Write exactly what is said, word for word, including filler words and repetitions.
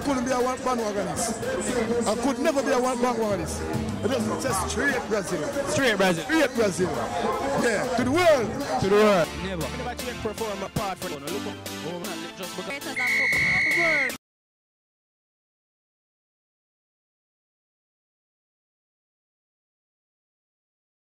couldn't be a one bandwagonist. I could never be a one bandwagonist. It just says straight Brazil. Straight Brazil. Straight Brazil. Yeah, to the world. To the world. Never. Never take perform a part for no look up. Oh man, just because